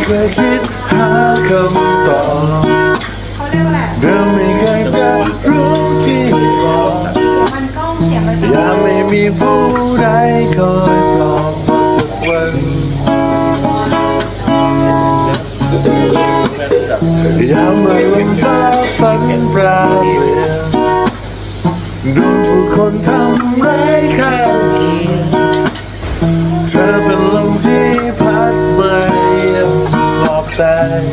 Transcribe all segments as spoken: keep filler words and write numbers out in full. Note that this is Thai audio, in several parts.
เคยคิดหาคำตอบเธอไม่เคยจะรู้ที่บอกยังไม่มีผู้ใดคอยปลอบสักวันยามเมื่อลมฟ้าฝันปราเปลี่ยนโดนผู้คนทำร้ายข้างเคียงเธอเป็นลมที่พัดมาเยี่ยมปลอบใจ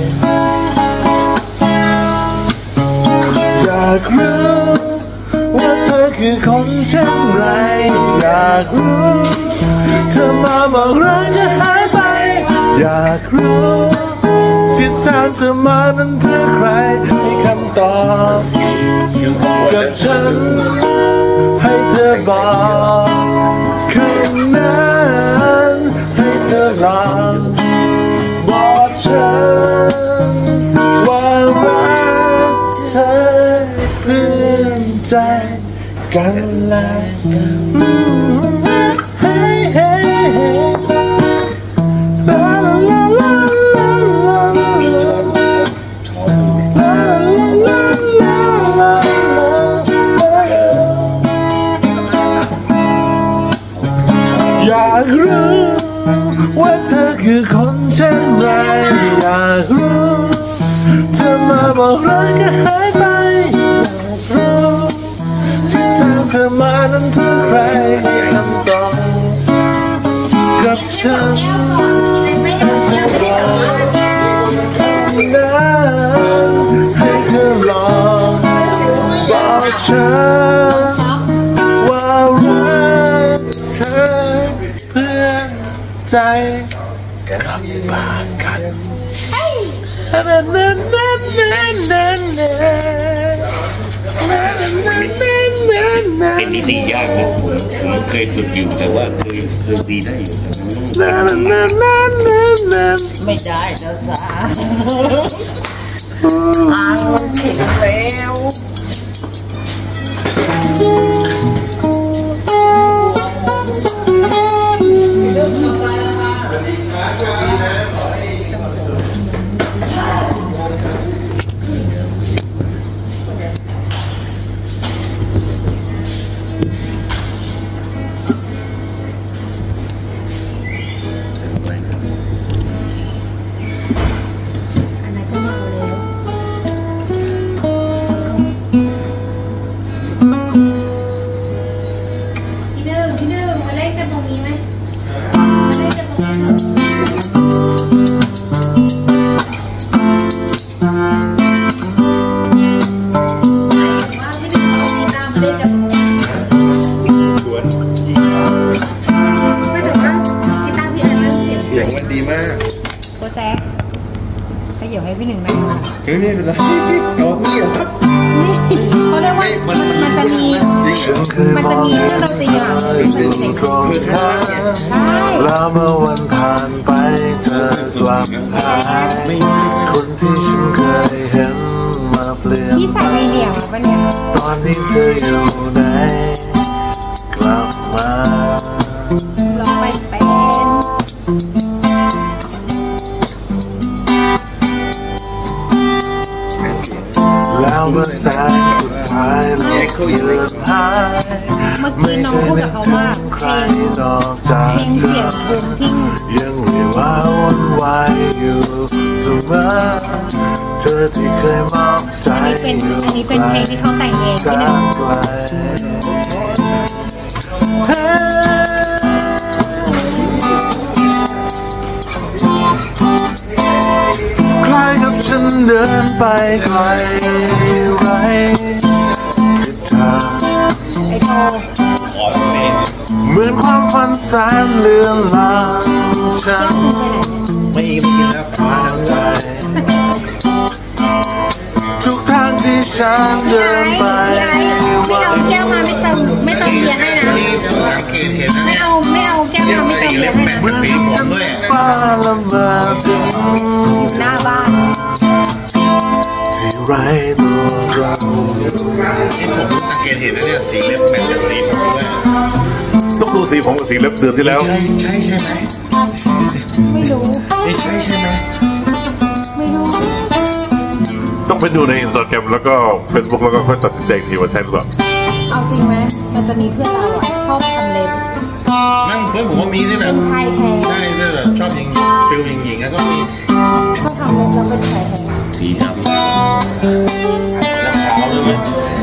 อยากรู้ว่าเธอคือคนเช่นไรอยากรู้เธอมาบอกรักก็หายไปอยากรู้ทิศทางเธอมานั้นเพื่อใครให้คำตอบกับฉันให้เธอบอกคืนนั้นให้เธอลองบอกฉันว่ารักเธอเพื่อนใจกันและอยากรู้ว่าเธอคือคนเช่นไรอยากรู้เธอมาบอกรักก็หายไปอยากรู้ที่ทางเธอมานั้นเพื่อใครให้คำตอบกับฉันให้เธอบอกนั้นให้เธอลองบอกฉันว่ารักเธอเพื่อนใจกลับบ้านกันเป็นนิติยากนะผมผมเคยฝึกอยู่แต่ว่าเคยเคยตีได้อยู่ไม่ได้แล้วจ้าอ้าวเข็นแล้วพี่หนึ่งได้ค่ะเฮ้ยนี่เป็นไรโอ้นี่เหรอเขาเรียกว่ามันจะมีมันจะมีเครื่องดนตรีอ่ะมันเป็นอย่างนั้นแล้วเมื่อวันผ่านไปเธอกลับหายคนที่ฉันเคยเห็นมาเปลี่ยนพี่ใส่ไอเดียมาปะเนี่ยตอนนี้เธออยู่ไหนกลับมาลองไปเป็นแล้วเมื่อแสงสุดท้ายเลิกเลือนหายเมื่อกี้น้องพูดกับเขาว่าเพลงเพลงเสียงบูมทิ้งยังมีว่าวนวายอยู่เสมอเธอที่เคยมอบใจอยู่อันนี้เป็นเพลงที่เขาแต่งเองที่หนึ่งใครกับฉันเดินไปไกลไรทิศทางไอ้โตเหมือนความฝันแสนเลือนลางฉันไม่ไม่กินแล้วฟ้าน้ำใจทุกทางที่ฉันเดินไปไม่เอาแก้วมาไม่เติมไม่เติมเบียร์ให้นะไม่เอาไม่เอาแก้วมาไม่เติมเบียร์ให้นะเหมือนที่ฉันป้าละเมอถึงหน้าบ้านที่ไร้ตัวเรานี่ผมสังเกตเห็นนะเนี่ยสีเล็บแมทกับสีผมด้วยต้องดูสีผมกับสีเล็บเดือนที่แล้วใช่ใช่ใช่ไหมไม่รู้ไม่ใช่ใช่ไหมต้องไปดูในอินสตาแกรมแล้วก็เฟซบุ๊กแล้วก็ค่อยตัดสินใจอีกทีว่าใช่หรือเปล่าเอาจริงไหมมันจะมีเพื่อนเราอ่ะชอบทำเล็บนั่งเพื่อนผมว่ามีนี่แหละเป็นชายแท้ใช่เนี่ยแบบชอบยิงฟิลยิงยิงแล้วก็มีชอบทำเล็บแล้วเป็นชายแท้สีดำแล้วขาวเลยไหม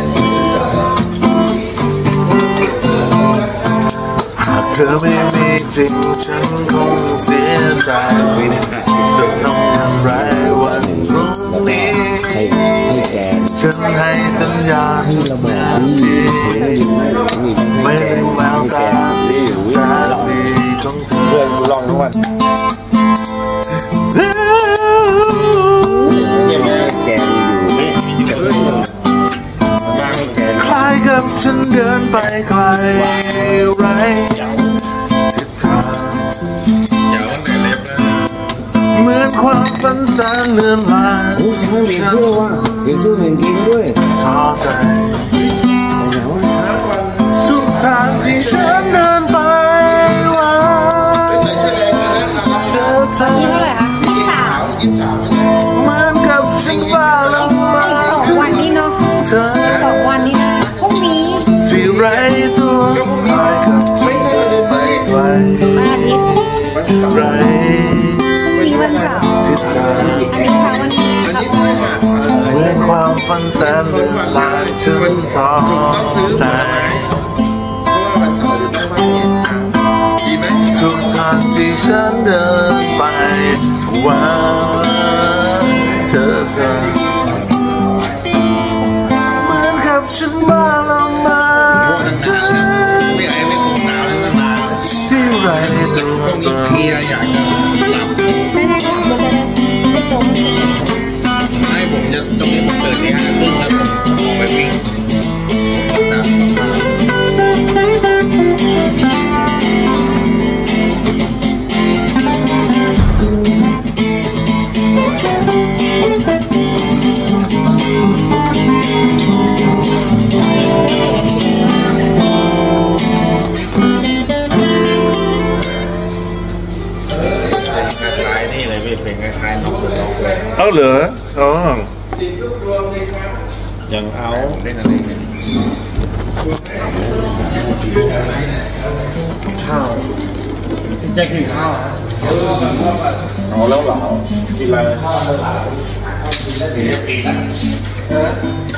หากเธอไม่มีจริงฉันคงเสียใจจะทำอย่างไรวันพรุ่งนี้ให้ให้แกนฉันให้สัญญาให้ระเบิดนี่ถือไม่ยิงไม่ยิงไม่ได้แววตาที่แสนดีของเธอเพื่อนกูลองทุกวันเยี่ยมเลยแกนอยู่ไม่มีกับเพื่อนบ้างให้แกนคล้ายกับฉันเดินไปไกลไรทิศทางเจ้าตั้งแต่เล็บแล้วเหมือนความฝันแสนเลื่อนลายโอ้ฉันเปลี่ยนเสื้อว่ะเปลี่ยนเสื้อเหมือนกินด้วยท้อใจไหนวะทุกทางที่ฉันเดินไปว่าใส่เสื้อแดงนะเจอเธอนี่เท่าไหร่คะยี่สามยี่สิบสามเหมือนกับฉันว่าเรามาอีกสองวันนี้เนาะเธอสองวันนี้นะพรุ่งนี้ที่ไรตัวคล้ายกับฉันเดินไปไกลวันอาทิตย์ไรพรุ่งนี้วันเสาร์ทิศทางอันนี้ค่ะวันนี้ครับเหมือนความฝันแสนเลื่อนลายฉันท้อต้องซื้อใจผลไม้เพราะว่าวันเสาร์จะต้องมาดีไหมทุกทางที่ฉันเดินไปว่าเธอเธอเหมือนกับฉันบ้าละมาเธอไม่ไอ้ไม่คงหนาวเลยมันมาที่ไรแต่ตัวพวกนี้เพลียอยากจะหลับไม่ได้ขับรถจะได้ไม่จมให้ผมจะตรงนี้ผมตื่นที่ห้าครึ่งแล้วผมออกไปวิ่งนะ คล้ายๆนี่เลยพี่เป็นคล้ายๆนกกระจอกเลยเอาเหรออ๋ออย่างเอาเล่นอะไรเนี่ยข้าวจะกินข้าวเอาแล้วเหรอกินอะไรข้าว